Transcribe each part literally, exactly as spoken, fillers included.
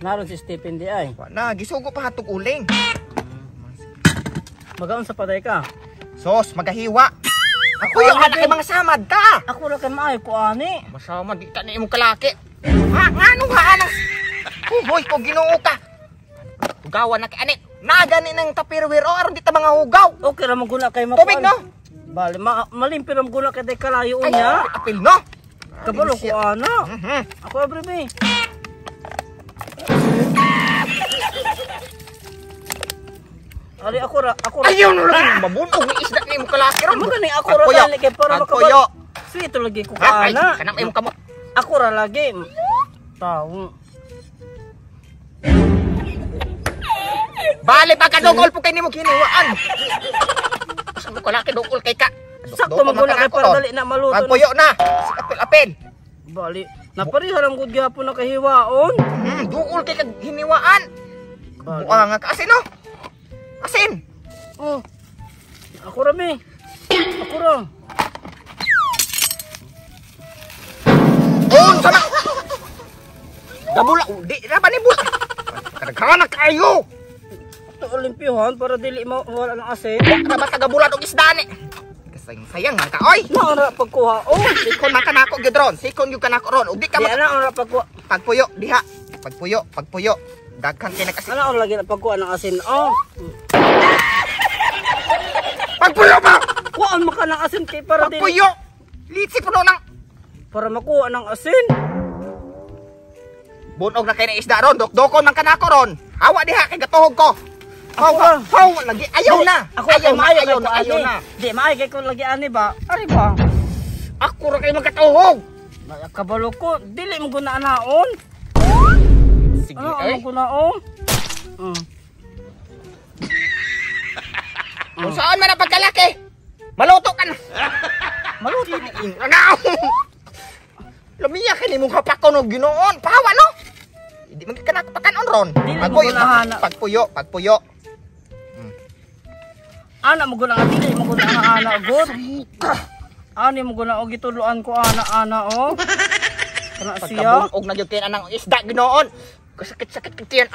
Naroon si Stephen di ay. Wa na gisugo pa hatog uling. Magaon sa paday ka. Sos magahiwa. Ako yung anak kay mga samad ta. Ako ra kan maayo ko ani. Masama di ta na imong kalaki. Ha ngano ha anak? Hugoy ko Ginoo ka. Hugawan na kay ani. Nagani nang tapirwir o aron di ta mga hugaw. Okay ra maguna kay makuan. Tubig no. Bali ma malimpir ra maguna kay day kalayo unya. Apil no. Kabalo ko ana. Mhm. Ako abribe. Ali ako ra, ako ra. Ayaw no lang mabunog ni isda ni mo kalaki ron. Mo gani ako ra dali kay para makabalo. Sweet lagi ko Ha, ana. kanang imong kamo. Ako ra lagi. Tawo. Bali pa ka dugol po kay nimo kiniwaan. Sa mo kalaki dugol kay ka. Sakto maguna kay para dali na maluto. Pagpuyo na. Apil-apil. Bali, naparihan ang good gyapon na kahiwaon. Hmm, dugol kay kag hiniwaan. Buang nga asin no. Asin. Oh. Ako ra mi. Ako ra. Oh, sana. Dabula, di na ba ni bula? Kadaghan na kayo. Ito olimpiyuhan para dili mo wala ng asin. Wa ba tagabulat og isda ni? Kasayang sayang man ka oy. Naara pagkuha. Oh, Sikon man kanako gyud ron. Sikon gyud kanako ron. Ug di ka di ana ora pagkuha. pagpuyo diha. Pagpuyo, pagpuyo. Daghan kay nakasin. Ana ora lagi na pagkuha ng asin. Oh. Pagpuyo ba? Kuan maka ng asin kay para dili Pagpuyo. Litsi puno nang para makuha ng asin. bunog na kay na isda ron. Dok-dokon man kanako ron. Hawa diha kay gatuhog ko. Ako Hawa, ba? hawa lagi. Ayaw Di, na. Ako ayaw ayaw na, maayo ayaw kay na, ko ayaw ani. na. Di maayo kay ko lagi ani ba? Ari ba? Ako ra kay magkatuhog. Kabalo ko, dili mo guna naon. Sige Ano ay. ang gunaon? Mm. Kung saan man ang pagkalaki. Maluto ka na. Maluto. Ano? Lumiya ka ni mong hapakon og Ginoon. Pahawa no? Hindi man ka nakapakanon ron. Dili mo Pagpuyo, gunahan. pagpuyo, pagpuyo. Ana mo guna nga dili mo guna nga ana good. Ani mo guna og gituluan ko ana ana oh. Kana siya. Pagkabunog na gyud kay anang isda Ginoon. Kasakit-sakit kitiyan.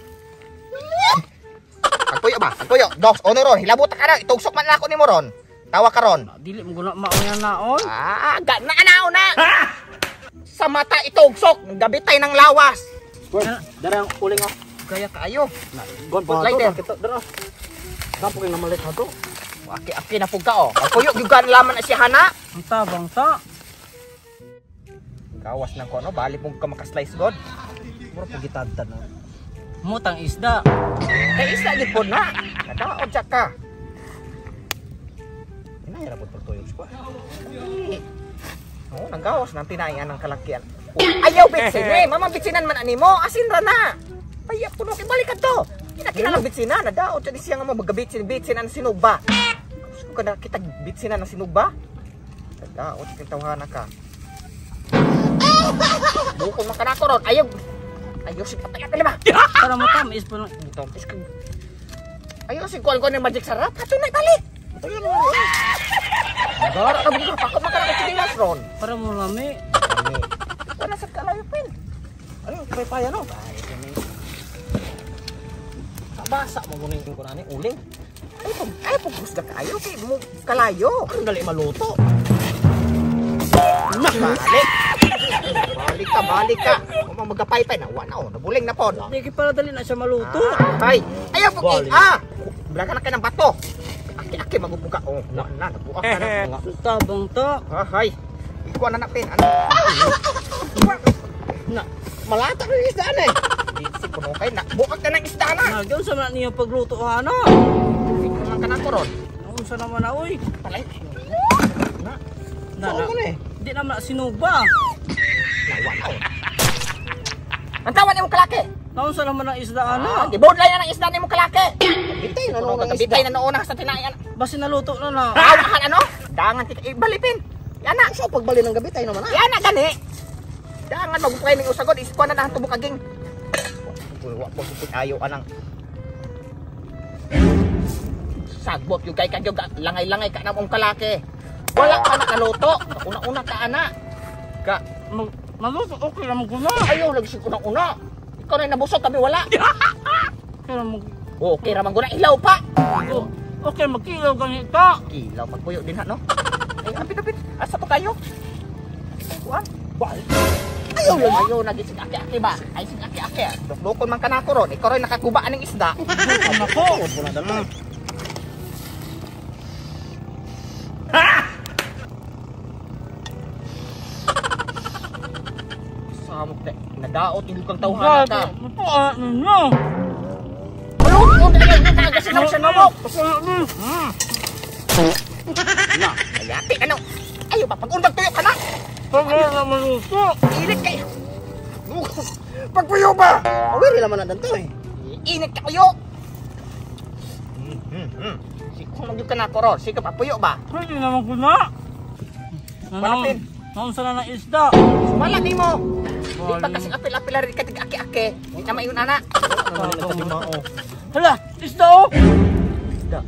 Pagpuyo ba? Pagpuyo. Dos, ono ron. Hilabot ka na. Itugsok man na ako nimo ron. Tawa ka ron. Dili mo guna maunya naon. Ah, ga na anao na. Sa mata itugsok, gabitay ng lawas. Darang uling oh. Kaya kaayo. Gon pa pa to, to. Kita dara. Kampo kay namalit ha to. Aki-aki na pug ka oh. Pagpuyo gyud kan laman na siya hana. Ang tabang ta. Gawas ng kono, bali pong ka makaslice god. Mura po gitadtan na. Mutang isda. Kay isda gid po na. Nadaod siya ka. Inahira po tuloy ko. Oo, nanggawas nang tinayan ng kalakian. Ayaw bitsin eh, mama bitsinan man ani mo, asin ra na. Paya puno kay balikan to. Kinakinalang bitsinan, nadaod siya ni siya nga magabitsin bitsin ang sinugba. Gusto ko na kita bitsinan ng sinugba. Nadaod siya tawhana ka. Bukod man kanako ron, ayaw. Ayaw si patay atin ba? Para mo tamis po na. Ito, iska. Ayaw si kuan-kuan ng magic sarap. Hato na balik. Ayaw mo ron. Nagara ka bigla, pakot man ka na kachilas ron. Para mo lami. Kami. Wala sa kalayo pin. Ano yung paya no? Basa mo muna yung kunani, uling. Ay, pag, ay, pag gusto kayo, kay mo kalayo. Ano dali maluto? Balik. Balik ka, balik ka. Kung magapay-pay na, wala o, nabuling na po. Di kay para dali na siya maluto. Ah, ay, ayaw po, eh, ah. Bulaga na kayo ng bato. Aki-aki, magubuka. Oh, wala na, nabuak ka na. Ang tabang ta. Ah, ay. Ikuha na napin. Ano? Na, Malata na yung isda na eh. Si puno kayo, buak ka ng isda na. nagyon sa man niyo pagluto ana. Ikuha ka na ko ron. Unsa naman na oy? Palay. Na, Na, saan mo na eh? Di naman na sinuba. Nawalaw. Ang tawa ni mo kalaki. Naunsa naman ang isda Ah, ana. gibodlay na ng isda ni mo kalaki. Bitay na Puno naman ka, ang bitay isda. na noon sa tinayan. Basi naluto na na. Awahan ano? Dangan kita, ibalipin. Yan na. So pagbali ng gabi tayo naman na. Yan na gani. Dangan magupay ng usagod, iskuha na na tubok aging. Wa po kupit ayo anang. Sagbot yung kay kadyo langay-langay ka na mong kalaki. Wala ka na kaluto. Una-una ka ana. Ka Maluto okay lang guna. ayaw lagi si unang-una. Ikaw na nabusog kami wala. Kaya mag... Okay ra man guna ilaw pa. Oh, okay, magkilaw ganito. Kilaw pagpuyo din ha no. Ay apit apit. Asa to kayo? Kuan. Bal. Ayaw lang ayaw na gisig aki-aki ba. Ay sig aki-aki. Dokdokon man kanako ron. Ikaw ray nakakuba aning isda. Nako. Wala dala. Samok te. Nadaot yung kang tawhan ka. Ito, ano nyo? Ano? Ano talaga yung mga gasinaw sa mamok? Hmm. Na, ayati ano? Ayaw ba? Pag-undag tuyo ka na? Pagkaya na maluto. Init kayo. Pagpuyo ba? Awiri naman na danto eh. Init ka kayo. Hmm, hmm, hmm. Kung mag-yung ka na ko ron, sige pa, puyo ba? Pwede naman ko na. Malapin. Naunsa na ng isda. Sumala ni mo. Di pa kasi apil-apil rin ka tig-aki-aki. Hindi na mayon anak. Hala, isda oh. Isda.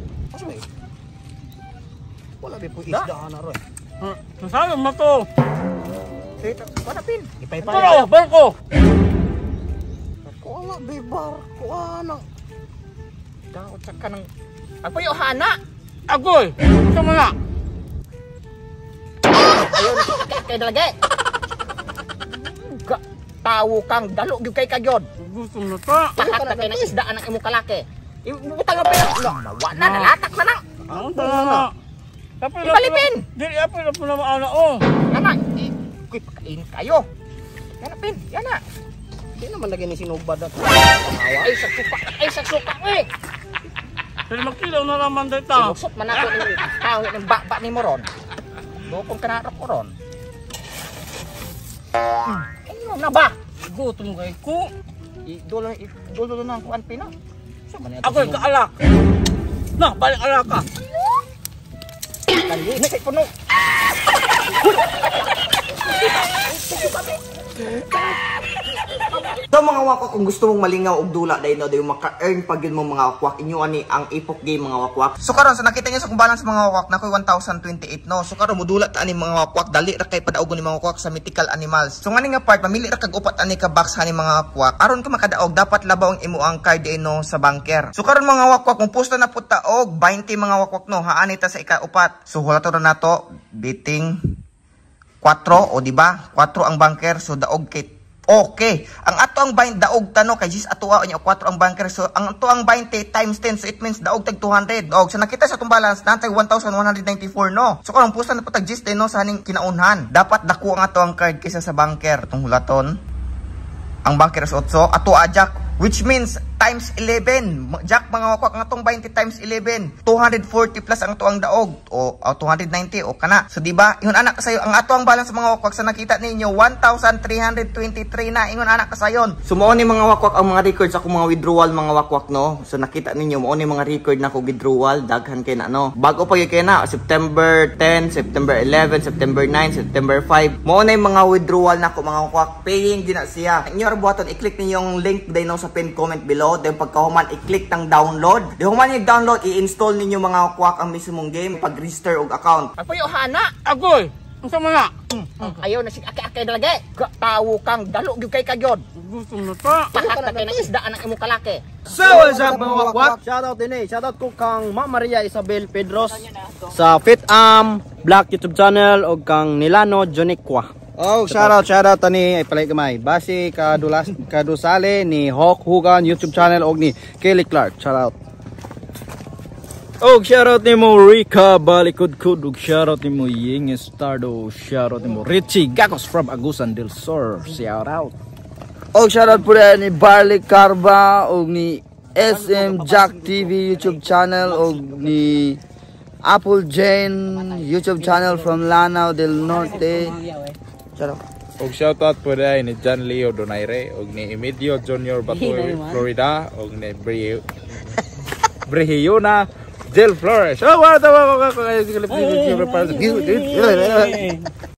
Wala ba po isda na ron. Nasaan mo to? Dito, malapin. Ipay-pay. Ito, barko. Wala ba barko ana. Daot sa ka ng... Pagpuyo hana. Agoy, gusto mo na. Ayaw na aki-aki dalagi. Ga, tawo kang dalo gyud kay kagyod. Gusto mo na ta. Lahat na kayo ng isdaan ng imo kalaki. Ibutang ang pera. Nawa na, nalatak na lang. Ang tanga. Ipalipin. Dili, apil na po na maana oh. Yan na. Kuy, pakain kayo. Yan na, Pin. Yan na. Di naman lagi ni sinubad at. Ay, sa suka. Ay, sa suka. Eh. Pero magkilaw na naman dito. Sinusot man ako ng tao ng baba ni mo ron. Dokong kanarap ko ron. Ano na ba? Gutom kay ko. Idolo, idolo na ang kuan, Pin. Ako yung kaalak. Na, balik alak ka. Kali, may puno. So mga wakwak, kung gusto mong malingaw og dula dahil no, dahil maka-earn pag yun mong mga wakwak, inyo ani ang Ipok Game mga wakwak. So karon so nakita niyo sa kung balance mga wakwak na ko'y one thousand twenty-eight no. So karon modulat ani mga wakwak, dali ra kay padaog ni mga wakwak sa mythical animals. So ngani nga part, mamili ra kag upat ani ka box ani mga wakwak. Aron ka makadaog, dapat labaw ang imo ang card no sa banker. So karon mga wakwak, kung pusto na pud ta og twenty mga wakwak no, haani ta sa ika-upat. So hulato na nato, biting four o di ba? four ang banker, so daog kay okay. Ang ato ang bind daog tano kay jis ato nya four ang banker. So ang ato ang twenty times ten, so it means daog tag two hundred. Og so nakita sa tong balance nantay one thousand one hundred ninety-four no. So karon pusta na patag jis no sa haning kinaunhan. Dapat dako ang ato ang card kaysa sa banker. Tong hulaton. Ang banker is eight, ato ajak, which means times eleven. Jack mga wakwak, ang atong twenty times eleven, two hundred forty plus ang ato ang daog o uh, two hundred ninety o kana. So di ba? Ingon anak kasayo ang ato ang balance mga wakwak sa nakita ninyo one thousand three hundred twenty-three na ingon anak kasayon. So mao ni mga wakwak ang mga records ako mga withdrawal mga wakwak no. So nakita ninyo mao ni mga record na ko withdrawal daghan kay na no. Bago pa kay na September ten, September eleven, September nine, September five. Mao na mga withdrawal na ko mga wakwak, paying gina siya. Inyo ra buhaton i-click ninyo yung link day no sa pin comment below. Then pagkahuman i-click tang download. Di human i-download, i-install ninyo mga wakwak ang mismong game pag-register og account. Pagpuyo hana. Agoy, gusto mo na. Ayaw na sig aki-aki dalagi. Ga, tawo kang dalo gyud kay kagyod. Gusto mo na ta. Lahat na kayo ng isdaan ng imo kalaki. So what's up mga wakwak? Shoutout din eh. Shoutout ko kang Ma Maria Isabel Pedros sa Fit Am Black YouTube channel og kang Nilano Joniqua. Oh, shoutout, shoutout ani ay palay gamay. Basi kadulas kadusale ni Hawk Hugan YouTube channel og ni Kelly Clark. Shoutout. Og shoutout ni mo Rika Balikudkud og shoutout ni mo Ying Stardo. Shoutout ni mo Richie Gakos from Agusan del Sur. Shoutout. Og shoutout po ni Barley Carba og ni S M Jack T V YouTube channel og ni Apple Jane YouTube channel from Lanao del Norte. Og shoutout po dahil ni John Leo Donaire og ni Emilio Junior Batoy Florida og ni Brehiyona Del Flores. Oh, what the